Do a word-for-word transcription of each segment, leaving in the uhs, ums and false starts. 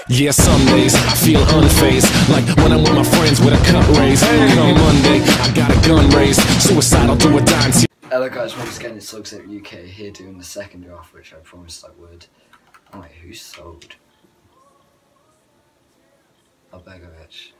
Yeah, some days I feel unfazed, like when I'm with my friends with a cut raise. Come Monday, I got a gun raised, suicidal to a dime. Hello guys, once again it's Slugs at U K here doing the second draft, which I promised I would. Oh wait, who sold? Albegovich.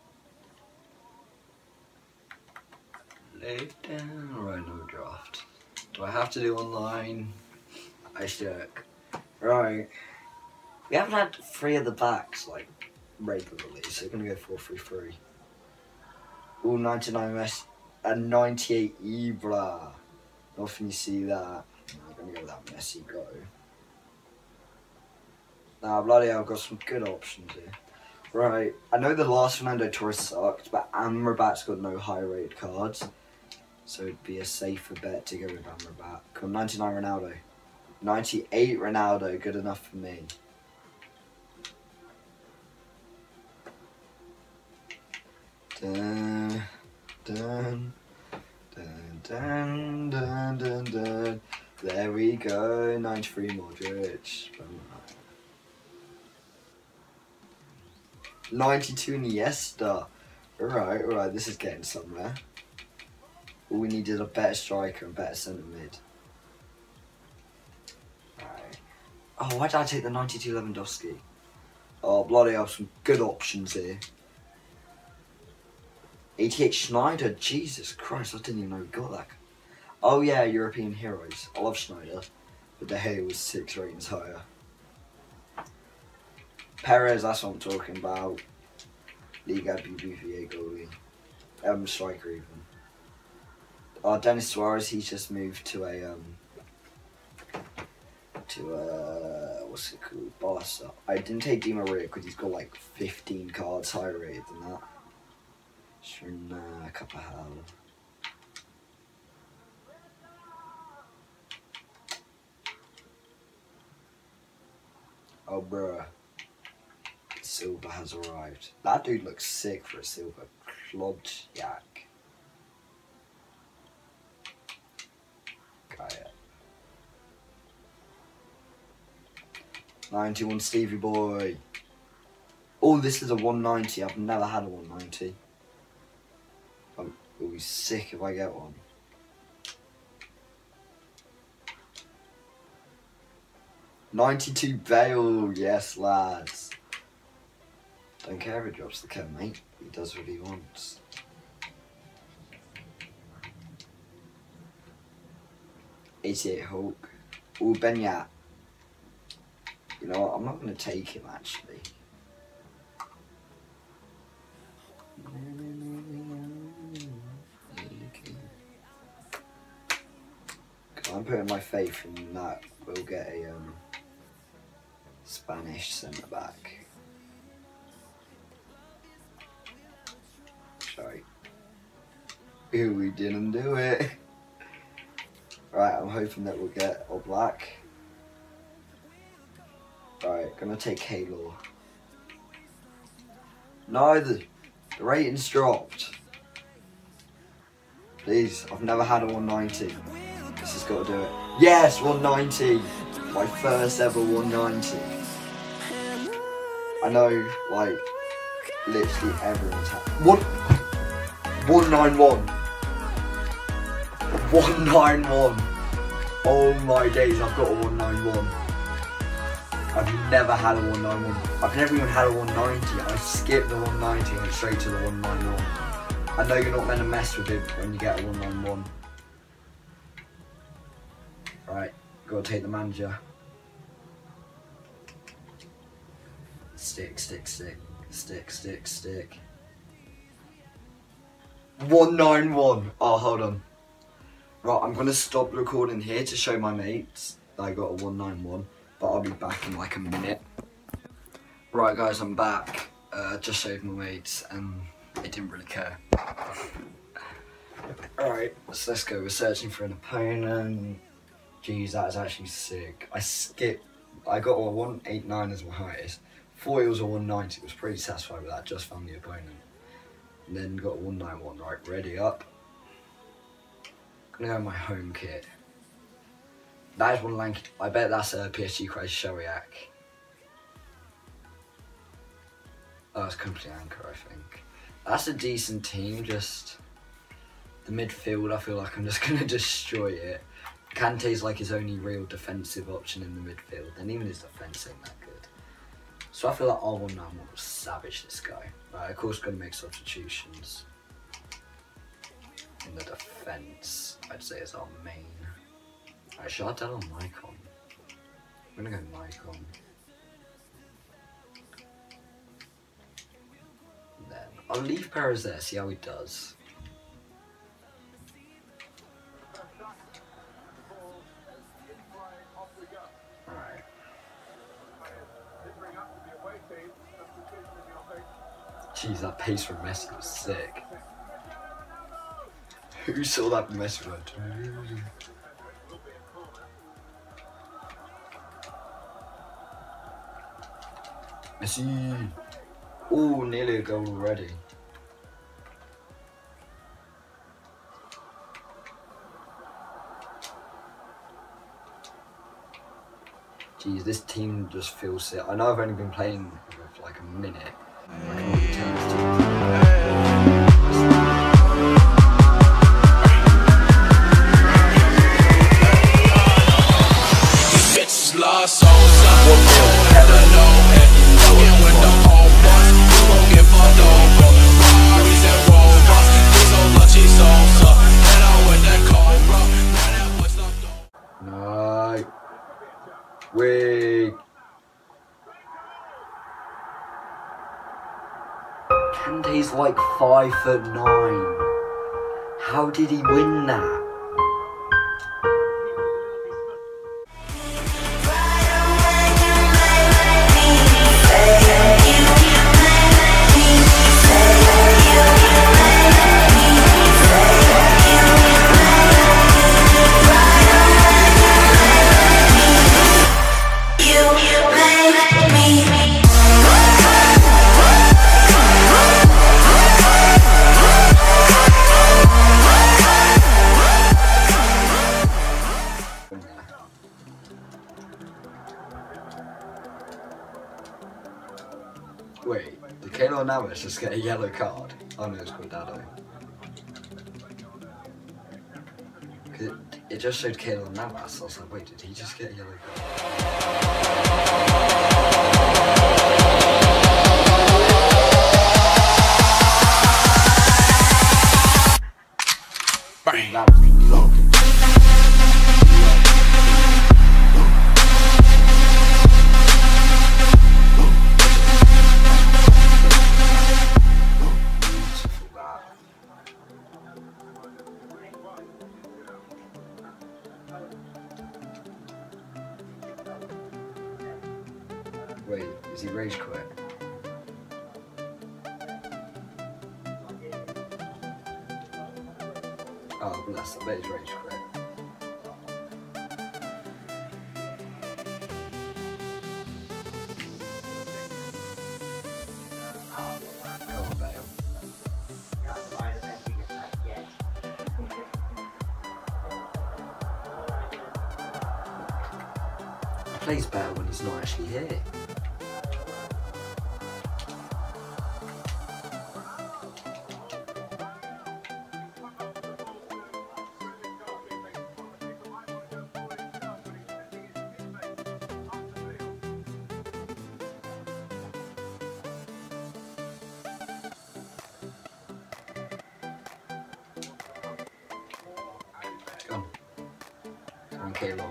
Lay down. Right, no draft. Do I have to do online? I should. Right. We haven't had three of the backs like regularly, so we're gonna go four three three. Ooh, ninety-nine Messi and ninety-eight Ibra. Often you see that. I'm gonna go with that Messi go. Now, bloody hell, I've got some good options here. Right, I know the last notorious sucked, but Amrabat's got no high rated cards, so it'd be a safer bet to go with Amrabat. Come ninety-nine Ronaldo. ninety-eight Ronaldo, good enough for me. Dun, dun, dun, dun, dun, dun, dun. There we go, ninety-three Modric. ninety-two Iniesta. Alright, alright, this is getting somewhere. All we needed a better striker and better centre mid. Alright. Oh, why did I take the ninety-two Lewandowski? Oh, bloody hell, some good options here. eighty-eight Schneider, Jesus Christ, I didn't even know we got that. Oh yeah, European heroes. I love Schneider, but De Gea was six ratings higher. Perez, that's what I'm talking about. Liga B B V A goalie. Um, striker even. Oh, Dennis Suarez, he's just moved to a, um, to a, what's it called, Barca. I didn't take Di Maria because he's got like fifteen cards higher rated than that. Sure, nah, cup of hell. Oh, bruh. Silver has arrived. That dude looks sick for a silver. Klodjak. Gaia. ninety-one Stevie Boy. Oh, this is a one ninety. I've never had a one ninety. It'll be sick if I get one. ninety-two Bale, yes lads. Don't care if he drops the chem, mate. He does what he wants. eighty-eight Hulk. Ooh, Benyat. You know what, I'm not going to take him actually. I'm putting my faith in that we'll get a um, Spanish centre back. Sorry. Ew, we didn't do it. Right, I'm hoping that we'll get all black. Right, gonna take Halo. No, the, the rating's dropped. Please, I've never had a one ninety. This has got to do it. Yes, one ninety. My first ever one ninety. I know, like, literally everyone's had one. one ninety-one. one ninety-one. Oh my days, I've got a one ninety-one. I've never had a one ninety-one. I've never even had a one ninety. I skipped the one ninety and went straight to the one ninety-one. I know you're not meant to mess with it when you get a one ninety-one. Right, gotta take the manager. Stick, stick, stick, stick, stick, stick. one ninety-one. Oh, hold on. Right, I'm gonna stop recording here to show my mates that I got a one ninety-one, but I'll be back in like a minute. Right, guys, I'm back. Uh, just showed my mates, and they didn't really care. Alright, so let's go. We're searching for an opponent. Jeez, that is actually sick. I skipped. I got a one eighty-nine as my highest. Thought it was a one ninety. Was pretty satisfied with that. Just found the opponent. And then got a one ninety-one. Right, ready up. Gonna go with my home kit. That is one lanky. I bet that's a P S G Christ Shariak. Oh, it's company anchor, I think. That's a decent team, just the midfield, I feel like I'm just going to destroy it. Kante's like his only real defensive option in the midfield, and even his defence ain't that good. So I feel like I will now savage this guy. Right, of course, going to make substitutions. In the defence, I'd say is our main. Right, should I tell him Maicon? I'm going to go Maicon. Then I'll leave Perez there, see how he does. Jeez, that pace from Messi was sick. Who saw that Messi run? Messi! Oh, nearly a goal already. Jeez, this team just feels sick. I know I've only been playing for like a minute. I can already tell this team. No. Wait. Kante's like five foot nine. How did he win that? Wait, did Keylor Navas just get a yellow card? Oh no, it's Cuadrado. It, it just showed Keylor Navas, I was like, wait, did he just get a yellow card? Bang. That was lovely. Wait, is he rage quit? Oh, bless, I bet he's rage quit. Go on, Bale. He plays better when he's not actually here. Come on. Come on, Keylor.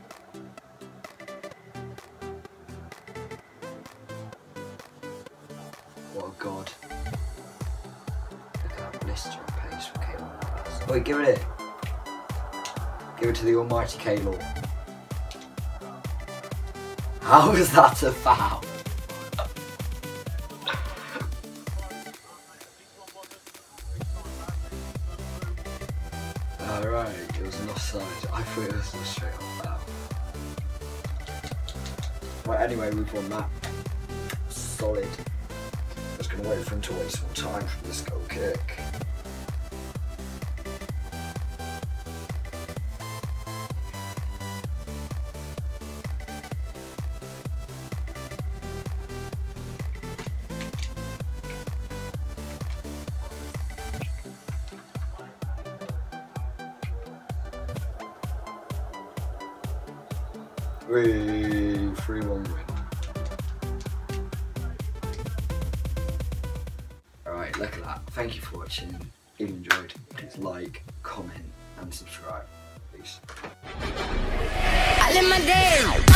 What a god. Look at that blister and pace from Keylor Navas. Wait, give it it. Give it to the almighty Keylor. How is that a foul? Alright, it was an offside. I thought it was a straight off foul. Right, anyway, we've won that. Solid. I was going to wait for him to waste more time from this goal kick. We three one win. Alright, look at that. Thank you for watching. If you enjoyed, please like, comment and subscribe. Peace. I live my day.